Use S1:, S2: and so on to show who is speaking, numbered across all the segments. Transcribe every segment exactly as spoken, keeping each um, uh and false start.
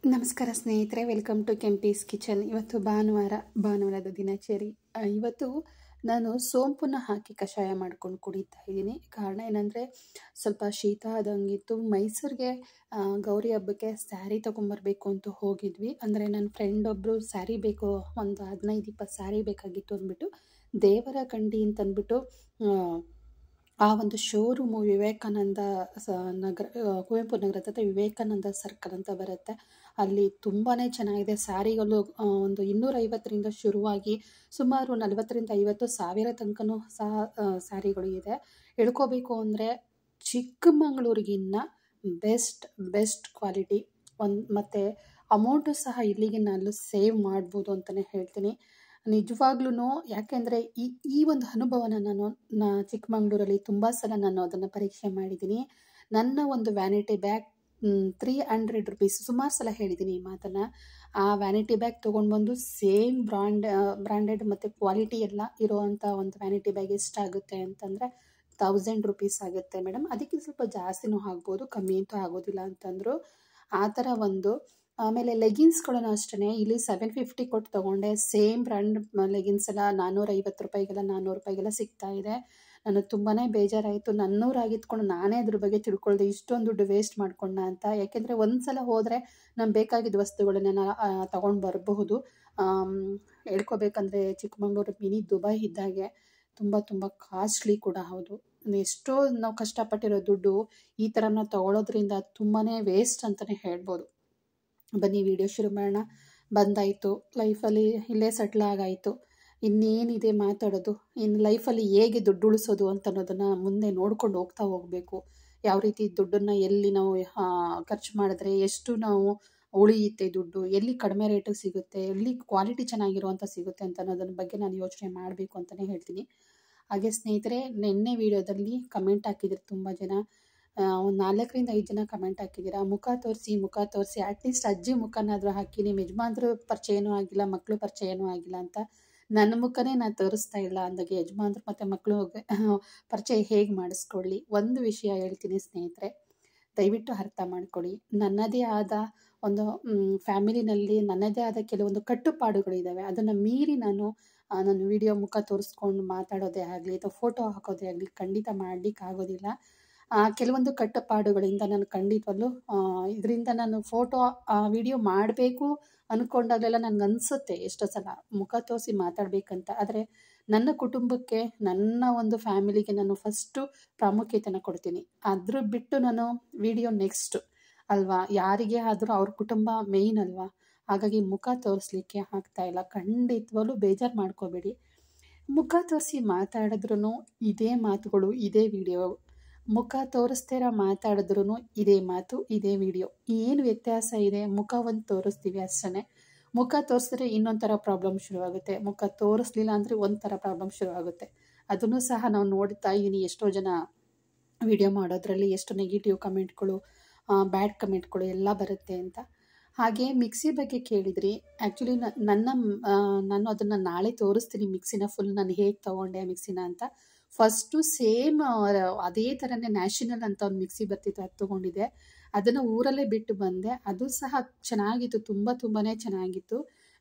S1: ನಮಸ್ಕಾರ ಸ್ನೇಹಿತರೆ, welcome to Kempee's kitchen. ಇವತ್ತು ಭಾನುವಾರ ಭಾನುವಾರದ ದಿನಚರಿ. ಆ, ಇವತ್ತು ನಾನು ಸೋಂಪನ್ನು ಹಾಕಿ ಕಷಾಯ ಮಾಡ್ಕೊಂಡು ಕುಡಿತಾ ಇದ್ದೀನಿ. ಕಾರಣ ಏನಂದರೆ ಸ್ವಲ್ಪ ಶೀತ ಆದಂಗಿತ್ತು. ಮೈಸೂರಿಗೆ ಆ, ಗೌರಿ ಹಬ್ಬಕ್ಕೆ ಸ್ಯಾರಿ ತೊಗೊಂಬರ್ಬೇಕು ಅಂತ ಹೋಗಿದ್ವಿ. ಅಂದರೆ ನನ್ನ ಫ್ರೆಂಡ್ ಒಬ್ಬರು ಸ್ಯಾರಿ ಬೇಕು, ಒಂದು ಹದಿನೈದು ಇಪ್ಪತ್ತು ಸ್ಯಾರಿ ಬೇಕಾಗಿತ್ತು ಅಂದ್ಬಿಟ್ಟು ದೇವರ ಕಂಡಿ ಅಂತಂದ್ಬಿಟ್ಟು ಆ ಒಂದು ಶೋರೂಮು ವಿವೇಕಾನಂದ ಸ ನಗರ ಆ, ಕುವೆಂಪು ನಗರದ ಹತ್ರ ವಿವೇಕಾನಂದ ಸರ್ಕಲ್ ಅಂತ ಬರುತ್ತೆ. ಅಲ್ಲಿ ತುಂಬಾ ಚೆನ್ನಾಗಿದೆ ಸ್ಯಾರಿಗಳು. ಆ, ಒಂದು ಇನ್ನೂರೈವತ್ತರಿಂದ ಶುರುವಾಗಿ ಸುಮಾರು ನಲವತ್ತರಿಂದ ಐವತ್ತು ಸಾವಿರ ತನಕನೂ ಸಹ ಆ, ಸ್ಯಾರಿಗಳು ಇದೆ. ಹೇಳ್ಕೋಬೇಕು ಅಂದರೆ ಚಿಕ್ಕಮಗಳೂರಿಗಿನ್ನ ಬೆಸ್ಟ್ ಬೆಸ್ಟ್ ಕ್ವಾಲಿಟಿ ಒಂದು, ಮತ್ತು ಅಮೌಂಟು ಸಹ ಇಲ್ಲಿಗೆ ನಾನು ಸೇವ್ ಮಾಡ್ಬೋದು ಅಂತಲೇ ಹೇಳ್ತೀನಿ ನಿಜವಾಗ್ಲೂ. ಯಾಕೆಂದರೆ ಈ ಈ ಒಂದು ಅನುಭವನ ನಾನು ನಾ ಚಿಕ್ಕಮಗಳೂರಲ್ಲಿ ತುಂಬ ಸಲ ನಾನು ಅದನ್ನು ಪರೀಕ್ಷೆ ಮಾಡಿದ್ದೀನಿ. ನನ್ನ ಒಂದು vanity bag three hundred rupees ಸುಮಾರು ಸಲ ಹೇಳಿದ್ದೀನಿ ಈ ಮಾತನ್ನು. ಆ ವ್ಯಾನಿಟಿ ಬ್ಯಾಗ್ ತೊಗೊಂಡು ಬಂದು ಸೇಮ್ ಬ್ರಾಂಡ್ ಬ್ರ್ಯಾಂಡೆಡ್ ಮತ್ತು ಕ್ವಾಲಿಟಿ ಎಲ್ಲ ಇರೋವಂಥ ಒಂದು ವ್ಯಾನಿಟಿ ಬ್ಯಾಗ್ ಎಷ್ಟಾಗುತ್ತೆ ಅಂತಂದರೆ ತೌಸಂಡ್ ರುಪೀಸ್ ಆಗುತ್ತೆ ಮೇಡಮ್. ಅದಕ್ಕೆ ಸ್ವಲ್ಪ ಜಾಸ್ತಿನೂ ಆಗ್ಬೋದು, ಕಮ್ಮಿ ಅಂತೂ ಆಗೋದಿಲ್ಲ ಅಂತಂದರು. ಆ ಥರ ಒಂದು. ಆಮೇಲೆ ಲೆಗಿನ್ಸ್ಗಳನ್ನು ಅಷ್ಟೇ ಇಲ್ಲಿ ಸೆವೆನ್ ಫಿಫ್ಟಿ ಕೊಟ್ಟು ತೊಗೊಂಡೆ. ಸೇಮ್ ಬ್ರ್ಯಾಂಡ್ ಲೆಗಿನ್ಸ್ ಎಲ್ಲ ನಾನ್ನೂರೈವತ್ತು ರೂಪಾಯಿಗೆಲ್ಲ ನಾನ್ನೂರು ರೂಪಾಯಿಗೆಲ್ಲ ಸಿಗ್ತಾ ಇದೆ. ನನಗೆ ತುಂಬಾ ಬೇಜಾರಾಯಿತು. ನನ್ನೂರಾಗಿತ್ಕೊಂಡು ನಾನೇ ಅದ್ರ ಬಗ್ಗೆ ತಿಳ್ಕೊಳ್ದೆ ಇಷ್ಟೊಂದು ದುಡ್ಡು ವೇಸ್ಟ್ ಮಾಡ್ಕೊಂಡ ಅಂತ. ಯಾಕೆಂದರೆ ಒಂದು ಸಲ ಹೋದರೆ ನಮ್ಗೆ ಬೇಕಾಗಿದ್ದ ವಸ್ತುಗಳನ್ನ ತೊಗೊಂಡು ಬರಬಹುದು. ಹೇಳ್ಕೊಬೇಕಂದ್ರೆ ಚಿಕ್ಕಮಗಳೂರು ಮಿನಿ ದುಬೈ ಇದ್ದಾಗೆ ತುಂಬ ತುಂಬ ಕಾಸ್ಟ್ಲಿ ಕೂಡ ಹೌದು. ಎಷ್ಟೋ ನಾವು ಕಷ್ಟಪಟ್ಟಿರೋ ದುಡ್ಡು ಈ ಥರ ನಾವು ತೊಗೊಳೋದ್ರಿಂದ ತುಂಬಾ ವೇಸ್ಟ್ ಅಂತಲೇ ಹೇಳ್ಬೋದು. ಬನ್ನಿ ವಿಡಿಯೋ ಶುರು ಮಾಡೋಣ. ಬಂದಾಯಿತು, ಲೈಫಲ್ಲಿ ಇಲ್ಲೇ ಸೆಟ್ಲ್ ಆಗಾಯಿತು, ಇನ್ನೇನಿದೆ ಮಾತಾಡೋದು. ಇನ್ನು ಲೈಫಲ್ಲಿ ಹೇಗೆ ದುಡ್ಡು ಉಳಿಸೋದು ಅಂತ ಅನ್ನೋದನ್ನು ಮುಂದೆ ನೋಡ್ಕೊಂಡು ಹೋಗ್ತಾ ಹೋಗಬೇಕು. ಯಾವ ರೀತಿ ದುಡ್ಡನ್ನು ಎಲ್ಲಿ ನಾವು ಖರ್ಚು ಮಾಡಿದ್ರೆ ಎಷ್ಟು ನಾವು ಉಳಿಯುತ್ತೆ ದುಡ್ಡು, ಎಲ್ಲಿ ಕಡಿಮೆ ರೇಟಿಗೆ ಸಿಗುತ್ತೆ, ಎಲ್ಲಿ ಕ್ವಾಲಿಟಿ ಚೆನ್ನಾಗಿರುವಂಥ ಸಿಗುತ್ತೆ ಅಂತ ಅನ್ನೋದ್ರ ಬಗ್ಗೆ ನಾನು ಯೋಚನೆ ಮಾಡಬೇಕು ಅಂತಲೇ ಹೇಳ್ತೀನಿ. ಹಾಗೆ ಸ್ನೇಹಿತರೆ, ನಿನ್ನೆ ವಿಡಿಯೋದಲ್ಲಿ ಕಮೆಂಟ್ ಹಾಕಿದ್ರು ತುಂಬ ಜನ. ಒಂದು ನಾಲ್ಕರಿಂದ ಐದು ಜನ ಕಮೆಂಟ್ ಹಾಕಿದ್ದೀರಾ, ಮುಖ ತೋರಿಸಿ ಮುಖ ತೋರಿಸಿ ಅಟ್ಲೀಸ್ಟ್ ಅಜ್ಜಿ ಮುಖನಾದರೂ ಹಾಕಿ, ನಿಮ್ಮ ಯಜಮಾನ್ರು ಪರಿಚಯನೂ ಆಗಿಲ್ಲ, ಮಕ್ಕಳು ಪರಿಚಯನೂ ಆಗಿಲ್ಲ ಅಂತ. ನನ್ನ ಮುಖನೇ ನಾನು ತೋರಿಸ್ತಾ ಇಲ್ಲ ಅಂದಾಗೆ ಯಜಮಾನ್ರು ಮತ್ತು ಮಕ್ಕಳು ಪರಿಚಯ ಹೇಗೆ ಮಾಡಿಸ್ಕೊಳ್ಳಿ. ಒಂದು ವಿಷಯ ಹೇಳ್ತೀನಿ ಸ್ನೇಹಿತರೆ, ದಯವಿಟ್ಟು ಅರ್ಥ ಮಾಡ್ಕೊಳ್ಳಿ. ನನ್ನದೇ ಆದ ಒಂದು ಫ್ಯಾಮಿಲಿನಲ್ಲಿ ನನ್ನದೇ ಆದ ಕೆಲವೊಂದು ಕಟ್ಟುಪಾಡುಗಳಿದ್ದಾವೆ. ಅದನ್ನು ಮೀರಿ ನಾನು ನನ್ನ ವಿಡಿಯೋ ಮುಖ ತೋರಿಸ್ಕೊಂಡು ಮಾತಾಡೋದೇ ಆಗಲಿ ಅಥವಾ ಫೋಟೋ ಹಾಕೋದೇ ಆಗಲಿ ಖಂಡಿತ ಮಾಡಲಿಕ್ಕೆ ಆಗೋದಿಲ್ಲ. ಕೆಲವೊಂದು ಕಟ್ಟುಪಾಡುಗಳಿಂದ ನಾನು ಖಂಡಿತವಲ್ಲೂ ಇದರಿಂದ ನಾನು ಫೋಟೋ ವಿಡಿಯೋ ಮಾಡಬೇಕು ಅಂದ್ಕೊಂಡಾಗಲೆಲ್ಲ ನನಗೆ ಅನಿಸುತ್ತೆ ಎಷ್ಟೋ ಸಲ ಮುಖ ತೋರಿಸಿ ಮಾತಾಡಬೇಕಂತ. ಆದರೆ ನನ್ನ ಕುಟುಂಬಕ್ಕೆ, ನನ್ನ ಒಂದು ಫ್ಯಾಮಿಲಿಗೆ ನಾನು ಫಸ್ಟು ಪ್ರಾಮುಖ್ಯತೆನ ಕೊಡ್ತೀನಿ. ಅದ್ರ ಬಿಟ್ಟು ನಾನು ವಿಡಿಯೋ ನೆಕ್ಸ್ಟ್ ಅಲ್ವಾ, ಯಾರಿಗೆ ಆದರೂ ಅವ್ರ ಕುಟುಂಬ ಮೇಯ್ನ್ ಅಲ್ವಾ. ಹಾಗಾಗಿ ಮುಖ ತೋರಿಸ್ಲಿಕ್ಕೆ ಆಗ್ತಾಯಿಲ್ಲ. ಖಂಡಿತವಾಗ್ಲೂ ಬೇಜಾರು ಮಾಡ್ಕೋಬೇಡಿ. ಮುಖ ತೋರಿಸಿ ಮಾತಾಡಿದ್ರೂ ಇದೇ ಮಾತುಗಳು, ಇದೇ ವಿಡಿಯೋ. ಮುಖ ತೋರಿಸ್ತೀರ ಮಾತಾಡಿದ್ರೂ ಇದೇ ಮಾತು, ಇದೇ ವಿಡಿಯೋ. ಏನು ವ್ಯತ್ಯಾಸ ಇದೆ? ಮುಖ ಒಂದು ತೋರಿಸ್ತೀವಿ ಅಷ್ಟೇ. ಮುಖ ತೋರಿಸಿದ್ರೆ ಇನ್ನೊಂದು ಥರ ಪ್ರಾಬ್ಲಮ್ ಶುರುವಾಗುತ್ತೆ, ಮುಖ ತೋರಿಸ್ಲಿಲ್ಲ ಅಂದರೆ ಒಂಥರ ಪ್ರಾಬ್ಲಮ್ ಶುರುವಾಗುತ್ತೆ. ಅದನ್ನು ಸಹ ನಾವು ನೋಡ್ತಾ ಇದ್ದೀನಿ. ಎಷ್ಟೋ ಜನ ವಿಡಿಯೋ ಮಾಡೋದ್ರಲ್ಲಿ ಎಷ್ಟು ನೆಗೆಟಿವ್ ಕಮೆಂಟ್ಗಳು, ಬ್ಯಾಡ್ ಕಮೆಂಟ್ಗಳು ಎಲ್ಲ ಬರುತ್ತೆ ಅಂತ. ಹಾಗೆ ಮಿಕ್ಸಿ ಬಗ್ಗೆ ಕೇಳಿದ್ರಿ. ಆ್ಯಕ್ಚುಲಿ ನನ್ನ ನಾನು ಅದನ್ನು ನಾಳೆ ತೋರಿಸ್ತೀನಿ ಮಿಕ್ಸಿನ ಫುಲ್ ನಾನು ಹೇಗೆ ತೊಗೊಂಡೆ ಮಿಕ್ಸಿನ ಅಂತ. ಫಸ್ಟು ಸೇಮ್ ಅದೇ ಥರನೇ ನ್ಯಾಷನಲ್ ಅಂತ ಒಂದು ಮಿಕ್ಸಿ ಬರ್ತಿತ್ತು, ಅದು ತೊಗೊಂಡಿದ್ದೆ. ಅದನ್ನು ಊರಲ್ಲೇ ಬಿಟ್ಟು ಬಂದೆ. ಅದು ಸಹ ಚೆನ್ನಾಗಿತ್ತು, ತುಂಬ ತುಂಬಾ ಚೆನ್ನಾಗಿತ್ತು.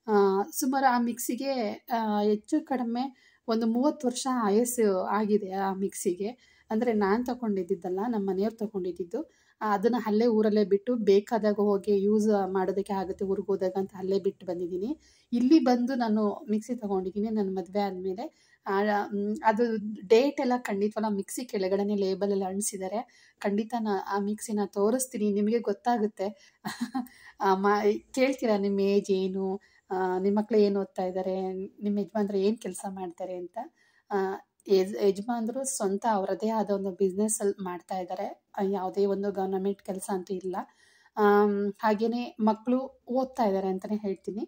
S1: ಸುಮಾರು ಆ ಮಿಕ್ಸಿಗೆ ಹೆಚ್ಚು ಕಡಿಮೆ ಒಂದು ಮೂವತ್ತು ವರ್ಷ ಆಯಸ್ಸು ಆಗಿದೆ ಆ ಮಿಕ್ಸಿಗೆ. ಅಂದರೆ ನಾನು ತೊಗೊಂಡಿದ್ದಲ್ಲ, ನಮ್ಮ ಮನೆಯವ್ರು ತೊಗೊಂಡಿದ್ದು. ಅದನ್ನು ಅಲ್ಲೇ ಊರಲ್ಲೇ ಬಿಟ್ಟು ಬೇಕಾದಾಗ ಹೋಗಿ ಯೂಸ್ ಮಾಡೋದಕ್ಕೆ ಆಗುತ್ತೆ ಊರಿಗೆ ಹೋದಾಗ ಅಂತ ಅಲ್ಲೇ ಬಿಟ್ಟು ಬಂದಿದ್ದೀನಿ. ಇಲ್ಲಿ ಬಂದು ನಾನು ಮಿಕ್ಸಿ ತೊಗೊಂಡಿದ್ದೀನಿ ನನ್ನ ಮದುವೆ ಆದಮೇಲೆ. ಅದು ಡೇಟ್ ಎಲ್ಲ ಖಂಡಿತವಲ್ಲ ಮಿಕ್ಸಿ ಕೆಳಗಡೆ ಲೇಬಲೆಲ್ಲ ಅಂಟಿಸಿದ್ದಾರೆ. ಖಂಡಿತ ನಾ ಆ ಮಿಕ್ಸಿನ ತೋರಿಸ್ತೀನಿ, ನಿಮಗೆ ಗೊತ್ತಾಗುತ್ತೆ. ಮಾ ಕೇಳ್ತೀರಾ ನಿಮ್ಮ ಏಜ್ ಏನು, ನಿಮ್ಮ ಮಕ್ಕಳು ಏನು ಓದ್ತಾ ಇದ್ದಾರೆ, ನಿಮ್ಮ ಯಜಮಾನ್ರು ಏನು ಕೆಲಸ ಮಾಡ್ತಾರೆ ಅಂತ. ಯಜ್ ಯಜಮಾನ್ರು ಸ್ವಂತ ಅವರದೇ ಆದ ಒಂದು ಬಿಸ್ನೆಸ್ಸಲ್ಲಿ ಮಾಡ್ತಾ ಇದ್ದಾರೆ. ಯಾವುದೇ ಒಂದು ಗವರ್ನಮೆಂಟ್ ಕೆಲಸ ಅಂತೂ ಇಲ್ಲ. ಹಾಗೆಯೇ ಮಕ್ಕಳು ಓದ್ತಾ ಇದ್ದಾರೆ ಅಂತಲೇ ಹೇಳ್ತೀನಿ.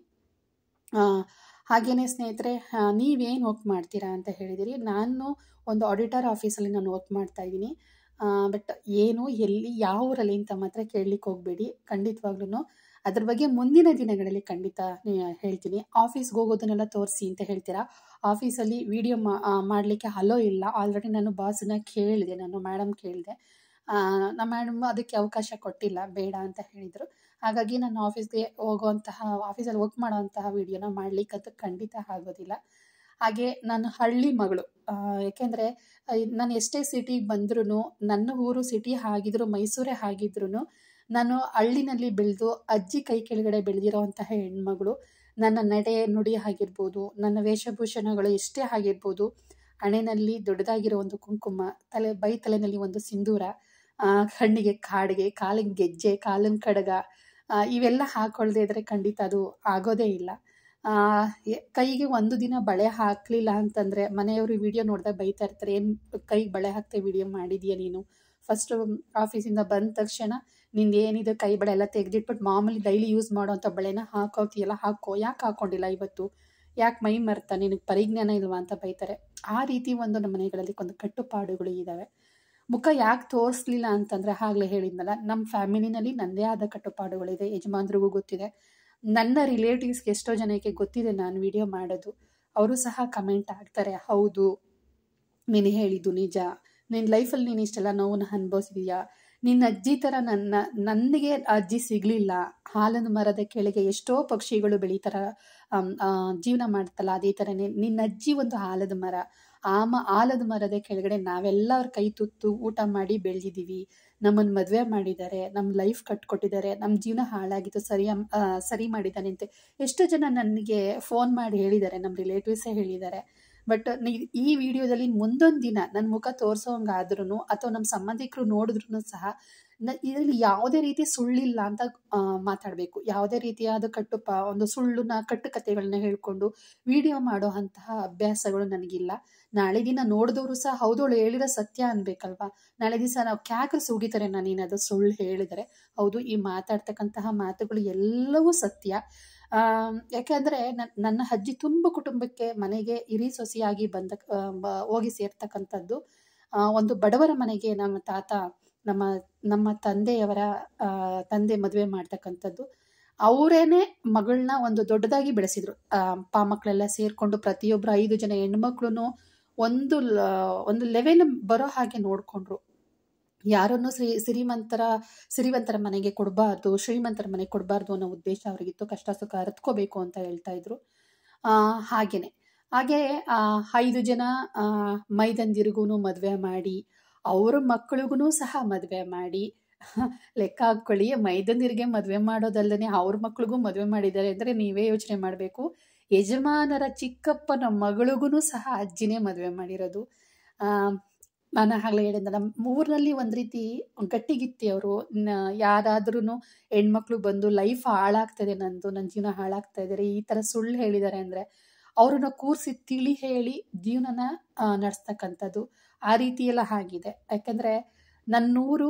S1: ಹಾಗೆಯೇ ಸ್ನೇಹಿತರೆ, ನೀವೇನು ವರ್ಕ್ ಮಾಡ್ತೀರಾ ಅಂತ ಹೇಳಿದಿರಿ. ನಾನು ಒಂದು ಆಡಿಟರ್ ಆಫೀಸಲ್ಲಿ ನಾನು ವರ್ಕ್ ಮಾಡ್ತಾಯಿದ್ದೀನಿ. ಬಟ್ ಏನು, ಎಲ್ಲಿ, ಯಾವ ಊರಲ್ಲಿ ಅಂತ ಮಾತ್ರ ಕೇಳಲಿಕ್ಕೆ ಹೋಗಬೇಡಿ ಖಂಡಿತವಾಗ್ಲೂ. ಅದ್ರ ಬಗ್ಗೆ ಮುಂದಿನ ದಿನಗಳಲ್ಲಿ ಖಂಡಿತ ಹೇಳ್ತೀನಿ. ಆಫೀಸ್ಗೆ ಹೋಗೋದನ್ನೆಲ್ಲ ತೋರಿಸಿ ಅಂತ ಹೇಳ್ತೀರಾ. ಆಫೀಸಲ್ಲಿ ವಿಡಿಯೋ ಮಾಡಲಿಕ್ಕೆ ಅಲೋ ಇಲ್ಲ. ಆಲ್ರೆಡಿ ನಾನು ಬಾಸನ್ನ ಕೇಳಿದೆ, ನಾನು ಮೇಡಮ್ ಕೇಳಿದೆ. ನಮ್ಮ ಮೇಡಮ್ ಅದಕ್ಕೆ ಅವಕಾಶ ಕೊಟ್ಟಿಲ್ಲ, ಬೇಡ ಅಂತ ಹೇಳಿದರು. ಹಾಗಾಗಿ ನಾನು ಆಫೀಸ್ಗೆ ಹೋಗುವಂತಹ ಆಫೀಸಲ್ಲಿ ವರ್ಕ್ ಮಾಡೋವಂತಹ ವೀಡಿಯೋನ ಮಾಡಲಿಕ್ಕಂತೂ ಖಂಡಿತ ಆಗೋದಿಲ್ಲ. ಹಾಗೆ ನಾನು ಹಳ್ಳಿ ಮಗಳು, ಏಕೆಂದರೆ ನಾನು ಎಷ್ಟೇ ಸಿಟಿಗೆ ಬಂದ್ರೂ, ನನ್ನ ಊರು ಸಿಟಿ ಆಗಿದ್ರು ಮೈಸೂರೇ ಆಗಿದ್ರು, ನಾನು ಹಳ್ಳಿನಲ್ಲಿ ಬೆಳೆದು ಅಜ್ಜಿ ಕೈ ಕೆಳಗಡೆ ಬೆಳೆದಿರೋವಂತಹ ಹೆಣ್ಮಗಳು. ನನ್ನ ನಡೆ ನುಡಿ ಆಗಿರ್ಬೋದು, ನನ್ನ ವೇಷಭೂಷಣಗಳು ಎಷ್ಟೇ ಆಗಿರ್ಬೋದು, ಹಣೆಯಲ್ಲಿ ದೊಡ್ಡದಾಗಿರೋ ಒಂದು ಕುಂಕುಮ, ತಲೆ ಬೈ ತಲೆಯಲ್ಲಿ ಒಂದು ಸಿಂಧೂರ, ಕಣ್ಣಿಗೆ ಕಾಡಿಗೆ, ಕಾಲಿನ ಗೆಜ್ಜೆ, ಕಾಲಿನ ಕಡಗ, ಇವೆಲ್ಲ ಹಾಕ್ಕೊಳ್ದೇ ಇದ್ರೆ ಖಂಡಿತ ಅದು ಆಗೋದೇ ಇಲ್ಲ. ಕೈಗೆ ಒಂದು ದಿನ ಬಳೆ ಹಾಕಲಿಲ್ಲ ಅಂತಂದರೆ ಮನೆಯವರು ವಿಡಿಯೋ ನೋಡಿದಾಗ ಬೈತಾ ಇರ್ತಾರೆ, ಏನು ಕೈಗೆ ಬಳೆ ಹಾಕ್ತೆ ವಿಡಿಯೋ ಮಾಡಿದೀಯ ನೀನು, ಫಸ್ಟು ಆಫೀಸಿಂದ ಬಂದ ತಕ್ಷಣ ನಿಂದು ಏನಿದೆ ಕೈ ಬಳೆ ಎಲ್ಲ ತೆಗೆದಿಟ್ಬಿಟ್ಟು ಮಾಮೂಲಿ ಡೈಲಿ ಯೂಸ್ ಮಾಡೋವಂಥ ಬಳೆನ ಹಾಕೋತೀಯಲ್ಲ, ಹಾಕೋ, ಯಾಕೆ ಹಾಕ್ಕೊಂಡಿಲ್ಲ ಇವತ್ತು, ಯಾಕೆ ಮೈ ಮರ್ತ, ನಿನಗೆ ಪರಿಜ್ಞಾನ ಇಲ್ವಾ ಅಂತ ಬೈತಾರೆ. ಆ ರೀತಿ ಒಂದು ನಮ್ಮ ಮನೆಗಳಲ್ಲಿ ಒಂದು ಕಟ್ಟುಪಾಡುಗಳು ಇದ್ದಾವೆ. ಮುಖ ಯಾಕೆ ತೋರಿಸ್ಲಿಲ್ಲ ಅಂತಂದರೆ ಆಗಲೇ ಹೇಳಿದ್ನಲ್ಲ, ನಮ್ಮ ಫ್ಯಾಮಿಲಿನಲ್ಲಿ ನನ್ನದೇ ಆದ ಕಟ್ಟುಪಾಡುಗಳಿದೆ, ಯಜಮಾನ್ರಿಗೂ ಗೊತ್ತಿದೆ, ನನ್ನ ರಿಲೇಟಿವ್ಸ್ಗೆ ಎಷ್ಟೋ ಜನಕ್ಕೆ ಗೊತ್ತಿದೆ ನಾನು ವಿಡಿಯೋ ಮಾಡೋದು. ಅವರು ಸಹ ಕಮೆಂಟ್ ಆಗ್ತಾರೆ, ಹೌದು ನೀನು ಹೇಳಿದ್ದು ನಿಜ, ನಿನ್ನ ಲೈಫಲ್ಲಿ ನೀನು ಇಷ್ಟೆಲ್ಲ ನೋವನ್ನು ಅನುಭವಿಸಿದೀಯಾ, ನಿನ್ನ ಅಜ್ಜಿ ಥರ ನನ್ನ ನನಗೆ ಅಜ್ಜಿ ಸಿಗಲಿಲ್ಲ, ಹಾಲಿನ ಮರದ ಕೆಳಗೆ ಎಷ್ಟೋ ಪಕ್ಷಿಗಳು ಬೆಳೀತಾರ ಜೀವನ ಮಾಡ್ತಲ್ಲ, ಅದೇ ಥರನೇ ನಿನ್ನ ಅಜ್ಜಿ ಒಂದು ಆಲದ ಮರ, ಆ ಮ ಆಲದ ಮರದ ಕೆಳಗಡೆ ನಾವೆಲ್ಲ ಅವ್ರ ಕೈ ತುತ್ತು ಊಟ ಮಾಡಿ ಬೆಳೆದಿದ್ದೀವಿ, ನಮ್ಮನ್ನು ಮದುವೆ ಮಾಡಿದ್ದಾರೆ, ನಮ್ಮ ಲೈಫ್ ಕಟ್ಕೊಟ್ಟಿದ್ದಾರೆ, ನಮ್ಮ ಜೀವನ ಹಾಳಾಗಿತ್ತು ಸರಿ ಸರಿ ಮಾಡಿದ್ದಾನೆ ಅಂತ ಎಷ್ಟೋ ಜನ ನನಗೆ ಫೋನ್ ಮಾಡಿ ಹೇಳಿದ್ದಾರೆ, ನಮ್ಮ ರಿಲೇಟಿವ್ಸೇ ಹೇಳಿದ್ದಾರೆ. ಬಟ್ ಈ ವಿಡಿಯೋದಲ್ಲಿ ಮುಂದೊಂದು ದಿನ ನನ್ನ ಮುಖ ತೋರಿಸೋಂಗಾದ್ರೂ ಅಥವಾ ನಮ್ಮ ಸಂಬಂಧಿಕರು ನೋಡಿದ್ರು ಸಹ ನ ಇದರಲ್ಲಿ ಯಾವುದೇ ರೀತಿ ಸುಳ್ಳಿಲ್ಲ ಅಂತ ಮಾತಾಡಬೇಕು. ಯಾವುದೇ ರೀತಿಯಾದ ಕಟ್ಟುಪ ಒಂದು ಸುಳ್ಳುನ ಕಟ್ಟುಕತೆಗಳನ್ನ ಹೇಳ್ಕೊಂಡು ವಿಡಿಯೋ ಮಾಡೋ ಅಂತಹ ಅಭ್ಯಾಸಗಳು ನನಗಿಲ್ಲ. ನಾಳೆ ದಿನ ನೋಡಿದವರು ಸಹ ಹೌದವಳು ಹೇಳಿರೋ ಸತ್ಯ ಅನ್ಬೇಕಲ್ವಾ. ನಾಳೆ ದಿವಸ ನಾವು ಕ್ಯಾಕ್ರು ಸುಗಿತಾರೆ, ನಾನು ಏನಾದರೂ ಸುಳ್ಳು ಹೇಳಿದರೆ. ಹೌದು, ಈ ಮಾತಾಡ್ತಕ್ಕಂತಹ ಮಾತುಗಳು ಎಲ್ಲವೂ ಸತ್ಯ. ಯಾಕೆಂದರೆ ನನ್ನ ಅಜ್ಜಿ ತುಂಬ ಕುಟುಂಬಕ್ಕೆ ಮನೆಗೆ ಹಿರಿ ಸೊಸೆಯಾಗಿ ಬಂದ ಹೋಗಿ ಸೇರ್ತಕ್ಕಂಥದ್ದು. ಒಂದು ಬಡವರ ಮನೆಗೆ ನಮ್ಮ ತಾತ ನಮ್ಮ ನಮ್ಮ ತಂದೆಯವರ ತಂದೆ ಮದುವೆ ಮಾಡ್ತಕ್ಕಂಥದ್ದು. ಅವರೇನೆ ಮಗಳನ್ನ ಒಂದು ದೊಡ್ಡದಾಗಿ ಬೆಳೆಸಿದ್ರು. ಅಪ್ಪ ಮಕ್ಕಳೆಲ್ಲ ಸೇರಿಕೊಂಡು ಪ್ರತಿಯೊಬ್ಬರು ಐದು ಜನ ಹೆಣ್ಮಕ್ಳು ಒಂದು ಒಂದು ಲೆವೆಲ್ ಬರೋ ಹಾಗೆ ನೋಡಿಕೊಂಡ್ರು. ಯಾರನ್ನು ಶ್ರೀ ಶ್ರೀಮಂತರ ಸಿರಿವಂತರ ಮನೆಗೆ ಕೊಡಬಾರ್ದು, ಶ್ರೀಮಂತರ ಮನೆಗೆ ಕೊಡಬಾರ್ದು ಅನ್ನೋ ಉದ್ದೇಶ ಅವರಿಗಿತ್ತು. ಕಷ್ಟ ಸುಖ ಅರಿತ್ಕೋಬೇಕು ಅಂತ ಹೇಳ್ತಾ ಇದ್ರು. ಹಾಗೇನೆ ಹಾಗೆ ಐದು ಜನ ಮೈದಂದಿರಿಗೂ ಮದುವೆ ಮಾಡಿ, ಅವ್ರ ಮಕ್ಕಳಿಗೂ ಸಹ ಮದುವೆ ಮಾಡಿ, ಲೆಕ್ಕ ಹಾಕ್ಕೊಳ್ಳಿ, ಮೈದಂದಿರಿಗೆ ಮದುವೆ ಮಾಡೋದಲ್ಲದೆ ಅವ್ರ ಮಕ್ಳಿಗೂ ಮದುವೆ ಮಾಡಿದ್ದಾರೆ ಅಂದರೆ ನೀವೇ ಯೋಚನೆ ಮಾಡಬೇಕು. ಯಜಮಾನರ ಚಿಕ್ಕಪ್ಪನ ಮಗಳಿಗೂ ಸಹ ಅಜ್ಜಿನೇ ಮದುವೆ ಮಾಡಿರೋದು. ನಾನು ಆಗಲೇ ಹೇಳಿದ್ನಲ್ಲ, ಊರಿನಲ್ಲಿ ಒಂದು ರೀತಿ ಗಟ್ಟಿಗಿತ್ತಿ ಅವರು. ಯಾರಾದ್ರೂ ಹೆಣ್ಮಕ್ಳು ಬಂದು ಲೈಫ್ ಹಾಳಾಗ್ತದೆ, ನಂದು ನನ್ನ ಜೀವನ ಹಾಳಾಗ್ತಾ ಇದ್ದಾರೆ, ಈ ಥರ ಸುಳ್ಳು ಹೇಳಿದ್ದಾರೆ ಅಂದರೆ ಅವ್ರನ್ನ ಕೂರಿಸಿ ತಿಳಿ ಹೇಳಿ ಜೀವನನ ನಡೆಸ್ತಕ್ಕಂಥದ್ದು. ಆ ರೀತಿಯೆಲ್ಲ ಆಗಿದೆ. ಯಾಕೆಂದರೆ ನನ್ನೂರು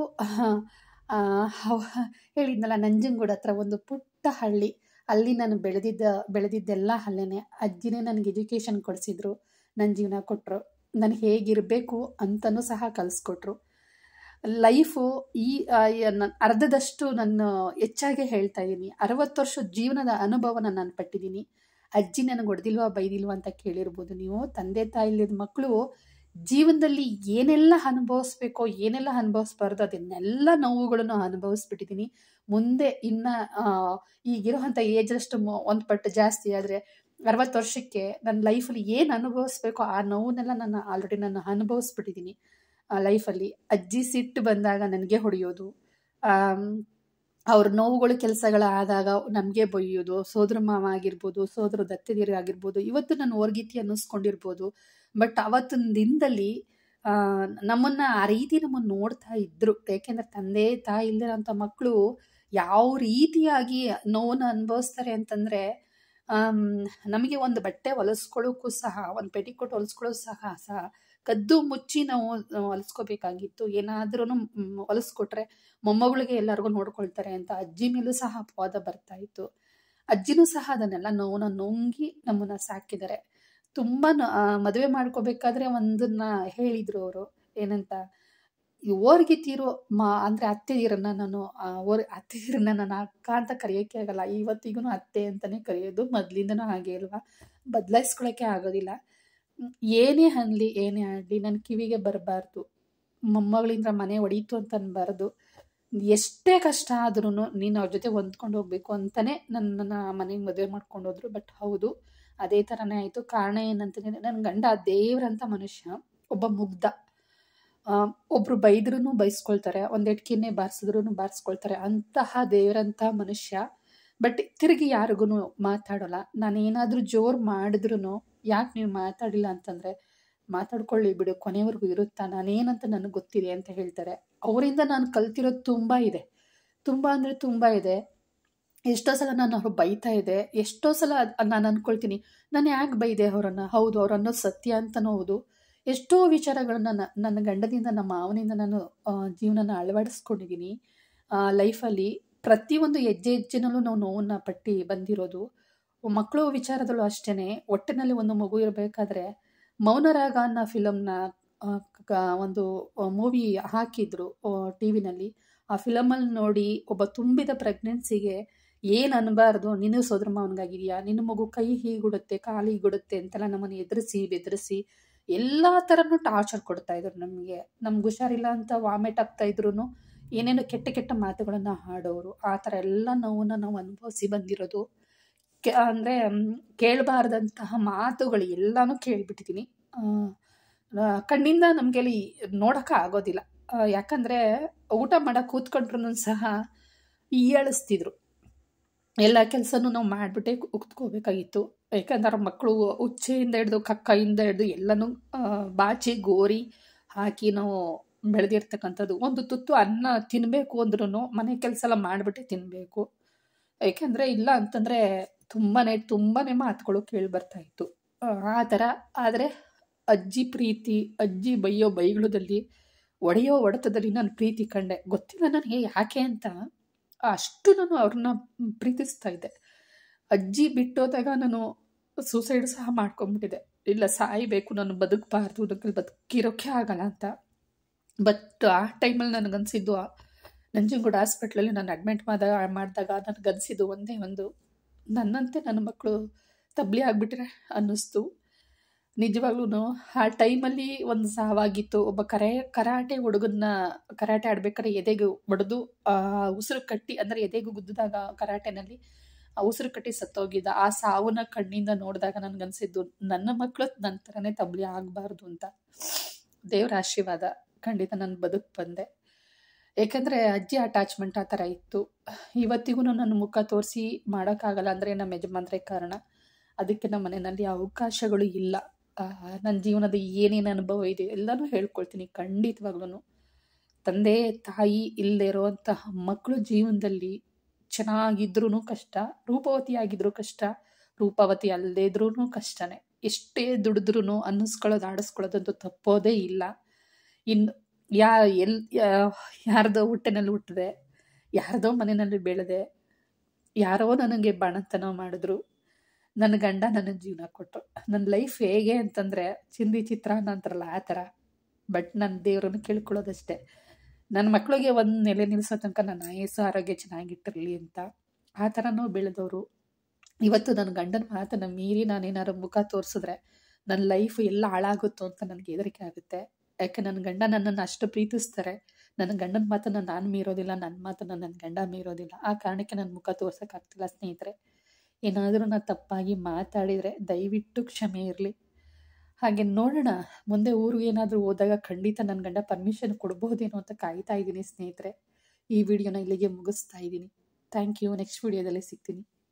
S1: ಹೇಳಿದ್ನಲ್ಲ, ನಂಜನಗೂಡು ಹತ್ರ ಒಂದು ಪುಟ್ಟ ಹಳ್ಳಿ, ಅಲ್ಲಿ ನಾನು ಬೆಳೆದಿದ್ದ ಬೆಳೆದಿದ್ದೆಲ್ಲ ಅಲ್ಲೇ. ಅಜ್ಜಿನೇ ನನಗೆ ಎಜುಕೇಷನ್ ಕೊಡಿಸಿದ್ರು, ನನ್ನ ಜೀವನ ಕೊಟ್ಟರು, ನಾನು ಹೇಗಿರಬೇಕು ಅಂತಲೂ ಸಹ ಕಲಿಸ್ಕೊಟ್ರು. ಲೈಫು ಈ ಅರ್ಧದಷ್ಟು ನಾನು ಹೆಚ್ಚಾಗೆ ಹೇಳ್ತಾ ಇದ್ದೀನಿ. ಅರವತ್ತು ವರ್ಷದ ಜೀವನದ ಅನುಭವನ ನಾನು ಪಟ್ಟಿದ್ದೀನಿ. ಅಜ್ಜಿ ನನಗೆ ಹೊಡೆದಿಲ್ವಾ ಬೈದಿಲ್ವಾ ಅಂತ ಕೇಳಿರ್ಬೋದು ನೀವು. ತಂದೆ ತಾಯಿಲಿದ್ದ ಮಕ್ಕಳು ಜೀವನದಲ್ಲಿ ಏನೆಲ್ಲ ಅನುಭವಿಸ್ಬೇಕೋ ಏನೆಲ್ಲ ಅನುಭವಿಸ್ಬಾರ್ದು ಅದನ್ನೆಲ್ಲ ನೋವುಗಳನ್ನು ಅನುಭವಿಸ್ಬಿಟ್ಟಿದ್ದೀನಿ. ಮುಂದೆ ಇನ್ನು ಈಗಿರೋವಂಥ ಏಜಷ್ಟು ಒಂದು ಪಟ್ಟು ಜಾಸ್ತಿ ಆದರೆ ಅರವತ್ತು ವರ್ಷಕ್ಕೆ ನನ್ನ ಲೈಫಲ್ಲಿ ಏನು ಅನುಭವಿಸ್ಬೇಕೋ ಆ ನೋವನ್ನೆಲ್ಲ ನಾನು ಆಲ್ರೆಡಿ ನಾನು ಅನುಭವಿಸ್ಬಿಟ್ಟಿದ್ದೀನಿ ಲೈಫಲ್ಲಿ. ಅಜ್ಜಿ ಸಿಟ್ಟು ಬಂದಾಗ ನನಗೆ ಹೊಡೆಯೋದು, ಅವ್ರ ನೋವುಗಳು ಕೆಲಸಗಳಾದಾಗ ನಮಗೆ ಬೈಯೋದು, ಸೋದರ ಮಾವ ಆಗಿರ್ಬೋದು, ಸೋದರ ದತ್ತಿದಿರಾಗಿರ್ಬೋದು, ಇವತ್ತು ನಾನು ಹೊರ್ಗಿತಿ ಅನ್ನಿಸ್ಕೊಂಡಿರ್ಬೋದು. ಬಟ್ ಅವತ್ತಿನ ದಿನದಲ್ಲಿ ನಮ್ಮನ್ನು ಆ ರೀತಿ ನಮ್ಮನ್ನು ನೋಡ್ತಾ ಇದ್ದರು. ಏಕೆಂದರೆ ತಂದೆ ತಾಯಿ ಇಲ್ಲದಿರೋಂಥ ಮಕ್ಕಳು ಯಾವ ರೀತಿಯಾಗಿ ನೋವನ್ನು ಅನುಭವಿಸ್ತಾರೆ ಅಂತಂದರೆ, ನಮಗೆ ಒಂದು ಬಟ್ಟೆ ಹೊಲಿಸ್ಕೊಳ್ಳೋಕ್ಕೂ ಸಹ, ಒಂದು ಪೆಟಿಕೋಟ್ ಹೊಲಿಸ್ಕೊಳ್ಳೋದು ಸಹ ಸಹ ಕದ್ದು ಮುಚ್ಚಿ ನಾವು ಹೊಲಿಸ್ಕೋಬೇಕಾಗಿತ್ತು. ಏನಾದ್ರೂ ಹೊಲಿಸ್ಕೊಟ್ರೆ ಮೊಮ್ಮಗಳಿಗೆ ಎಲ್ಲರಿಗೂ ನೋಡ್ಕೊಳ್ತಾರೆ ಅಂತ ಅಜ್ಜಿ ಮೇಲೂ ಸಹ ಅಪವಾದ ಬರ್ತಾ ಇತ್ತು. ಅಜ್ಜಿನೂ ಸಹ ಅದನ್ನೆಲ್ಲ ನೋವನ್ನ ನುಂಗಿ ನಮ್ಮನ್ನು ಸಾಕಿದ್ದಾರೆ. ತುಂಬ ಮದುವೆ ಮಾಡ್ಕೋಬೇಕಾದ್ರೆ ಒಂದನ್ನ ಹೇಳಿದರು ಅವರು, ಏನಂತ, ಓರ್ಗಿತೀರೋ ಮಾ ಅಂದರೆ ಅತ್ತೆದಿರನ್ನ ನಾನು ಓರ್ ಅತ್ತೆದಿರನ್ನ ನಾನು ಅಕ್ಕ ಅಂತ ಕರೆಯೋಕ್ಕೆ ಆಗಲ್ಲ, ಇವತ್ತಿಗೂ ಅತ್ತೆ ಅಂತಲೇ ಕರೆಯೋದು, ಮೊದಲಿಂದನೂ ಹಾಗೆ ಅಲ್ವಾ, ಬದಲಾಯಿಸ್ಕೊಳ್ಳೋಕ್ಕೆ ಆಗೋದಿಲ್ಲ. ಏನೇ ಅನ್ನಲಿ ಏನೇ ಆಡಲಿ ನನ್ನ ಕಿವಿಗೆ ಬರಬಾರ್ದು, ಮೊಮ್ಮಗಳಿಂದ ಮನೆ ಒಡೀತು ಅಂತ ಅನ್ಬಾರ್ದು. ಎಷ್ಟೇ ಕಷ್ಟ ಆದ್ರೂ ನೀನು ಅವ್ರ ಜೊತೆ ಹೊಂದ್ಕೊಂಡು ಹೋಗ್ಬೇಕು ಅಂತಲೇ ನನ್ನನ್ನು ಮನೆಗೆ ಮದುವೆ ಮಾಡ್ಕೊಂಡು ಹೋದ್ರು. ಬಟ್ ಹೌದು, ಅದೇ ಥರನೇ ಆಯಿತು. ಕಾರಣ ಏನಂತಂದರೆ ನನ್ನ ಗಂಡ ದೇವ್ರಂಥ ಮನುಷ್ಯ, ಒಬ್ಬ ಮುಗ್ಧ. ಒಬ್ಬರು ಬೈದ್ರೂ ಬೈಸ್ಕೊಳ್ತಾರೆ, ಒಂದೆರಡು ಕಿನ್ನೆ ಬಾರಿಸಿದ್ರೂ ಬಾರಿಸ್ಕೊಳ್ತಾರೆ, ಅಂತಹ ದೇವರಂಥ ಮನುಷ್ಯ. ಬಟ್ ತಿರುಗಿ ಯಾರಿಗೂ ಮಾತಾಡೋಲ್ಲ. ನಾನೇನಾದರೂ ಜೋರು ಮಾಡಿದ್ರೂ ಯಾಕೆ ನೀವು ಮಾತಾಡಿಲ್ಲ ಅಂತಂದರೆ, ಮಾತಾಡ್ಕೊಳ್ಳಿ ಬಿಡು, ಕೊನೆವರೆಗೂ ಇರುತ್ತಾ, ನಾನೇನಂತ ನನಗೆ ಗೊತ್ತಿದೆ ಅಂತ ಹೇಳ್ತಾರೆ. ಅವರಿಂದ ನಾನು ಕಲ್ತಿರೋದು ತುಂಬ ಇದೆ, ತುಂಬ ಅಂದರೆ ತುಂಬ ಇದೆ. ಎಷ್ಟೋ ಸಲ ನಾನು ಅವ್ರು ಬೈತಾ ಇದೆ, ಎಷ್ಟೋ ಸಲ ನಾನು ಅಂದ್ಕೊಳ್ತೀನಿ ನಾನು ಯಾಕೆ ಬೈದೆ ಅವರನ್ನು. ಹೌದು, ಅವ್ರು ಅನ್ನೋದು ಸತ್ಯ ಅಂತನೂ ಹೌದು. ಎಷ್ಟೋ ವಿಚಾರಗಳನ್ನ ನನ್ನ ಗಂಡದಿಂದ, ನಮ್ಮ ಮಾವನಿಂದ ನಾನು ಜೀವನನ ಅಳವಡಿಸ್ಕೊಂಡಿದ್ದೀನಿ. ಲೈಫಲ್ಲಿ ಪ್ರತಿಯೊಂದು ಹೆಜ್ಜೆ ಹೆಜ್ಜೆನಲ್ಲೂ ನಾವು ನೋವನ್ನು ಪಟ್ಟಿ ಬಂದಿರೋದು. ಮಕ್ಕಳು ವಿಚಾರದಲ್ಲೂ ಅಷ್ಟೇ. ಒಟ್ಟಿನಲ್ಲಿ ಒಂದು ಮಗು ಇರಬೇಕಾದ್ರೆ ಮೌನರಾಗ ಅನ್ನೋ ಫಿಲಮ್ನ ಒಂದು ಮೂವಿ ಹಾಕಿದ್ರು ಟಿ ವಿನಲ್ಲಿ. ಆ ಫಿಲಮಲ್ಲಿ ನೋಡಿ ಒಬ್ಬ ತುಂಬಿದ ಪ್ರೆಗ್ನೆನ್ಸಿಗೆ ಏನು ಅನ್ನಬಾರ್ದು, ನೀನು ಸೋದರ ಮಾವನಿಗಾಗಿದೆಯಾ, ನಿನ್ನ ಮಗು ಕೈ ಹೀಗುಡುತ್ತೆ, ಕಾಲು ಹೀಗುಡುತ್ತೆ ಅಂತೆಲ್ಲ ನಮ್ಮನ್ನು ಎದುರಿಸಿ ಬೆದರಿಸಿ ಎಲ್ಲ ಥರನೂ ಟಾರ್ಚರ್ ಕೊಡ್ತಾಯಿದ್ರು ನಮಗೆ. ನಮ್ಗೆ ಹುಷಾರಿಲ್ಲ ಅಂತ ವಾಮಿಟ್ ಆಗ್ತಾಯಿದ್ರು, ಏನೇನೋ ಕೆಟ್ಟ ಕೆಟ್ಟ ಮಾತುಗಳನ್ನು ಹಾಡೋರು. ಆ ಥರ ಎಲ್ಲ ನೋವನ್ನು ನಾವು ಅನುಭವಿಸಿ ಬಂದಿರೋದು. ಕೆ ಅಂದರೆ ಕೇಳಬಾರ್ದಂತಹ ಮಾತುಗಳು ಎಲ್ಲನೂ ಕೇಳಿಬಿಟ್ಟಿದ್ದೀನಿ. ಕಣ್ಣಿಂದ ನಮಗೆ ನೋಡೋಕೆ ಆಗೋದಿಲ್ಲ. ಯಾಕಂದರೆ ಊಟ ಮಾಡೋಕೆ ಕೂತ್ಕೊಂಡ್ರೂ ಸಹ ಹೀಯಾಳಿಸ್ತಿದ್ರು. ಎಲ್ಲ ಕೆಲಸನೂ ನಾವು ಮಾಡಿಬಿಟ್ಟೆ ಕೂತ್ಕೋಬೇಕಾಗಿತ್ತು. ಯಾಕಂದ್ರೆ ಮಕ್ಕಳು ಉಚ್ಚೆಯಿಂದ ಹಿಡ್ದು ಕಕ್ಕಯಿಂದ ಹಿಡ್ದು ಎಲ್ಲನೂ ಬಾಚಿ ಗೋರಿ ಹಾಕಿ ನಾವು ಬೆಳೆದಿರ್ತಕ್ಕಂಥದ್ದು. ಒಂದು ತುತ್ತು ಅನ್ನ ತಿನ್ನಬೇಕು ಅಂದ್ರೂ ಮನೆ ಕೆಲಸ ಎಲ್ಲ ಮಾಡಿಬಿಟ್ಟೆ ತಿನ್ನಬೇಕು. ಏಕೆಂದರೆ ಇಲ್ಲ ಅಂತಂದರೆ ತುಂಬಾ ತುಂಬಾ ಮಾತುಗಳು ಕೇಳಿ ಬರ್ತಾಯಿತ್ತು ಆ ಥರ. ಆದರೆ ಅಜ್ಜಿ ಪ್ರೀತಿ, ಅಜ್ಜಿ ಬೈಯೋ ಬೈಗಳದಲ್ಲಿ, ಒಡೆಯೋ ಹೊಡೆತದಲ್ಲಿ ನಾನು ಪ್ರೀತಿ ಕಂಡೆ. ಗೊತ್ತಿಲ್ಲ ನನಗೆ ಯಾಕೆ ಅಂತ, ಅಷ್ಟು ನಾನು ಅವ್ರನ್ನ ಪ್ರೀತಿಸ್ತಾ ಇದ್ದೆ. ಅಜ್ಜಿ ಬಿಟ್ಟೋದಾಗ ನಾನು ಸೂಸೈಡ್ ಸಹ ಮಾಡ್ಕೊಂಬಿಟ್ಟಿದ್ದೆ. ಇಲ್ಲ, ಸಾಯಬೇಕು, ನಾನು ಬದುಕಬಾರ್ದು, ನನಗೆ ಬದುಕಿರೋಕ್ಕೆ ಆಗಲ್ಲ ಅಂತ. ಬಟ್ ಆ ಟೈಮಲ್ಲಿ ನನಗನ್ಸಿದ್ದು, ನಂಜನಗೂಡು ಹಾಸ್ಪಿಟ್ಲಲ್ಲಿ ನಾನು ಅಡ್ಮಿಟ್ ಮಾಡಿದಾಗ ಮಾಡಿದಾಗ ನನಗನ್ಸಿದ್ದು ಒಂದೇ ಒಂದು, ನನ್ನಂತೆ ನನ್ನ ಮಕ್ಕಳು ತಬ್ಲಿ ಆಗಿಬಿಟ್ರೆ ಅನ್ನಿಸ್ತು. ನಿಜವಾಗ್ಲೂ ಆ ಟೈಮಲ್ಲಿ ಒಂದು ಸಾವಾಗಿತ್ತು. ಒಬ್ಬ ಕರೆ ಕರಾಟೆ ಹುಡುಗನ್ನ ಕರಾಟೆ ಆಡ್ಬೇಕಾದ್ರೆ ಎದೆಗೆ ಹೊಡೆದು ಉಸಿರು ಕಟ್ಟಿ, ಅಂದರೆ ಎದೆಗೆ ಗುದ್ದಿದಾಗ ಕರಾಟೆನಲ್ಲಿ ಆ ಉಸಿರು ಕಟ್ಟಿ ಸತ್ತೋಗಿದ್ದ. ಆ ಸಾವನ್ನ ಕಣ್ಣಿಂದ ನೋಡಿದಾಗ ನನಗನ್ಸಿದ್ದು, ನನ್ನ ಮಕ್ಕಳು ನನ್ನ ಥರನೇ ತಬ್ಲಿ ಆಗಬಾರ್ದು ಅಂತ. ದೇವರ ಆಶೀರ್ವಾದ, ಖಂಡಿತ ನಾನು ಬದುಕು ಬಂದೆ. ಏಕೆಂದರೆ ಅಜ್ಜಿ ಅಟ್ಯಾಚ್ಮೆಂಟ್ ಆ ಥರ ಇತ್ತು. ಇವತ್ತಿಗೂ ನನ್ನ ಮುಖ ತೋರಿಸಿ ಮಾಡೋಕ್ಕಾಗಲ್ಲ ಅಂದರೆ ನಮ್ಮ ಯಜಮಾನ್ರೇ ಕಾರಣ. ಅದಕ್ಕೆ ನಮ್ಮ ಮನೆಯಲ್ಲಿ ಅವಕಾಶಗಳು ಇಲ್ಲ. ನನ್ನ ಜೀವನದ ಏನೇನು ಅನುಭವ ಇದೆ ಎಲ್ಲನೂ ಹೇಳ್ಕೊಳ್ತೀನಿ ಖಂಡಿತವಾಗ್ಲೂ. ತಂದೆ ತಾಯಿ ಇಲ್ಲದೆ ಇರೋವಂತಹ ಮಕ್ಕಳು ಜೀವನದಲ್ಲಿ ಚೆನ್ನಾಗಿದ್ರೂ ಕಷ್ಟ, ರೂಪವತಿ ಆಗಿದ್ರೂ ಕಷ್ಟ, ರೂಪವತಿ ಅಲ್ಲದೇ ಇದ್ರೂ ಕಷ್ಟನೇ. ಎಷ್ಟೇ ದುಡಿದ್ರೂ ಅನ್ನಿಸ್ಕೊಳ್ಳೋದು ಆಡಿಸ್ಕೊಳ್ಳೋದಂತೂ ತಪ್ಪೋದೇ ಇಲ್ಲ. ಇನ್ನು ಯಾ ಎಲ್ ಯಾರ್ದೋ ಹುಟ್ಟಿನಲ್ಲಿ ಹುಟ್ಟಿದೆ, ಯಾರ್ದೋ ಮನೆಯಲ್ಲಿ ಬೆಳೆದೆ, ಯಾರೋ ನನಗೆ ಬಾಣಂತನ ಮಾಡಿದ್ರು, ನನ್ನ ಗಂಡ ನನ್ನ ಜೀವನ ಕೊಟ್ಟರು. ನನ್ನ ಲೈಫ್ ಹೇಗೆ ಅಂತಂದರೆ ಚಿಂದಿ ಚಿತ್ರಾನ್ನ ಅಂತಾರಲ್ಲ ಆ ಥರ. ಬಟ್ ನನ್ನ ದೇವ್ರನ್ನು ಕೇಳ್ಕೊಳ್ಳೋದಷ್ಟೇ, ನನ್ನ ಮಕ್ಕಳಿಗೆ ಒಂದು ನೆಲೆ ನಿಲ್ಲಿಸೋ ತನಕ ನನ್ನ ಆಯಸ್ಸು ಆರೋಗ್ಯ ಚೆನ್ನಾಗಿಟ್ಟಿರಲಿ ಅಂತ. ಆ ಥರನೂ ಬೆಳೆದವರು. ಇವತ್ತು ನನ್ನ ಗಂಡನ ಮಾತನ್ನು ಮೀರಿ ನಾನೇನಾದ್ರು ಮುಖ ತೋರಿಸಿದ್ರೆ ನನ್ನ ಲೈಫ್ ಎಲ್ಲ ಹಾಳಾಗುತ್ತೋ ಅಂತ ನನಗೆ ಹೆದರಿಕೆ ಆಗುತ್ತೆ. ಯಾಕೆ ನನ್ನ ಗಂಡ ನನ್ನನ್ನು ಅಷ್ಟು ಪ್ರೀತಿಸ್ತಾರೆ. ನನ್ನ ಗಂಡನ ಮಾತನ್ನು ನಾನು ಮೀರೋದಿಲ್ಲ, ನನ್ನ ಮಾತನ್ನು ನನ್ನ ಗಂಡ ಮೀರೋದಿಲ್ಲ. ಆ ಕಾರಣಕ್ಕೆ ನನ್ನ ಮುಖ ತೋರ್ಸೋಕ್ಕಾಗ್ತಿಲ್ಲ. ಸ್ನೇಹಿತರೆ, ಏನಾದರೂ ನಾನು ತಪ್ಪಾಗಿ ಮಾತಾಡಿದರೆ ದಯವಿಟ್ಟು ಕ್ಷಮೆ ಇರಲಿ. ಹಾಗೆ ನೋಡೋಣ, ಮುಂದೆ ಊರಿಗೆ ಏನಾದರೂ ಹೋದಾಗ ಖಂಡಿತ ನನ್ನ ಗಂಡ ಪರ್ಮಿಷನ್ ಕೊಡ್ಬೋದೇನೋ ಅಂತ ಕಾಯ್ತಾ ಇದ್ದೀನಿ ಸ್ನೇಹಿತರೆ. ಈ ವಿಡಿಯೋನ ಇಲ್ಲಿಗೆ ಮುಗಿಸ್ತಾ ಇದ್ದೀನಿ. Thank you. ನೆಕ್ಸ್ಟ್ ವಿಡಿಯೋದಲ್ಲಿ ಸಿಗ್ತೀನಿ.